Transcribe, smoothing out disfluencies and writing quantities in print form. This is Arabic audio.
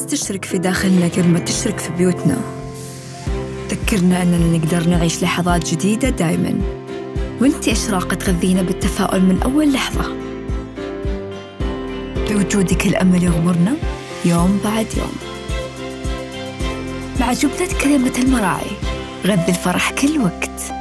الشمس تشرق في داخلنا قبل ما تشرق في بيوتنا، تذكرنا أننا نقدر نعيش لحظات جديدة دايماً، وانتي إشراقة تغذينا بالتفاؤل من أول لحظة. بوجودك الأمل يغمرنا يوم بعد يوم. مع جملة كلمة المراعي، غذي الفرح كل وقت.